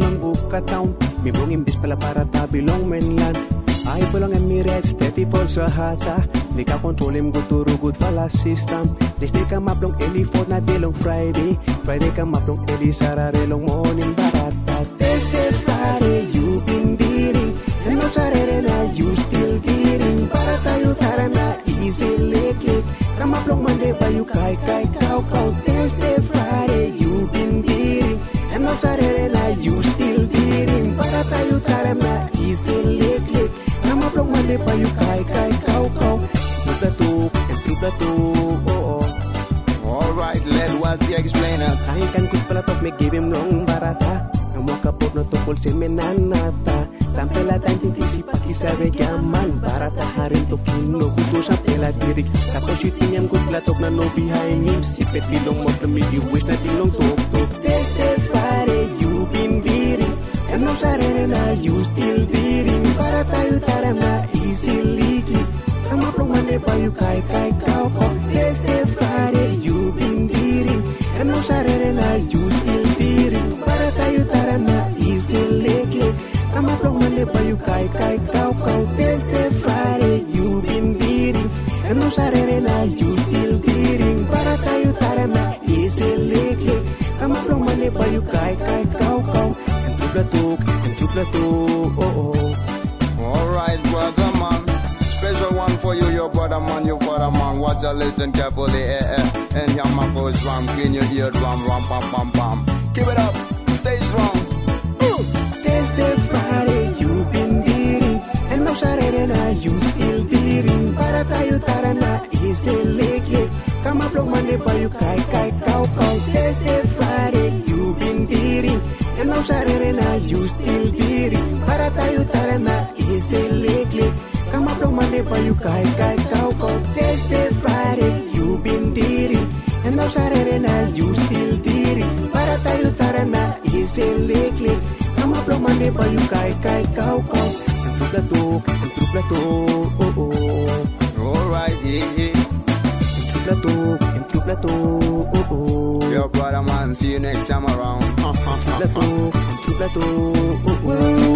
ang buka town. Mi bong imbis pala para tabilong mainland. Ay pulang Emirates, steady fall sa hata. Di ka kontrolim guturugod fala system. Desde ka maplong elifort na dilong Friday. Friday ka maplong elisararelong morning barata. Desde Friday, you been dealing. And no sarere na you still dealing. Para tayo tara na easy lick. Kamaplong Monday pa you kay kaw. Desde Friday, you been dealing. And no sarere na you still dealing. Para tayo tara na easy lick. Kamaplong Monday pa you kay kaw. True plato, oh. Alright, let what's the explainer. Kahit kan kut pala top, may give him nung barata. Ang mga kapot na tukol si menanata. Sampai la tan tinti si pakisabe yaman. Barata harin to kino, kuto sa pela dirik. Tapos shooting yung kut platok na no behind him. Sipet dilong mo na midi wish na dilong tok. Desde Friday, you been beating. And no sarene na you still beating. Para tayo tara na easily click. Ang maplong Monday pa you kay kaw. Desde Friday, you been beating. And no sarere na you still beating. Para tayo tara na easily click. Ang maplong Monday pa you kay kaw. Desde Friday, you been beating. And no sarere na you still beating. Para tayo tara na easily click. Ang maplong Monday pa you kay kaw. And true plato, oh. Alright, brother man. Special one for you, your brother man, your father man. Watch and listen carefully, And your man goes ram, clean your ear drum, pam. Keep it up, stay strong. Desde Friday, you been beating. And no sarere na you still beating. Para tayo tara na easy lick. Kamaplong Monday pa you kay kaw. Desde Friday, you been beating. And no sarere na you still beating. Para tayo tara na easy lick. Kamaplong Monday pa you kay kaw. Desde Friday, you been beating. And no sarere na you still beating. Para tayo tara na easy lick. Kamaplong Monday pa you kay kaw. Ang true plato, oh. Alright, yeah. Ang true plato, oh. Your brother man, see you next time around. Ang true plato, oh.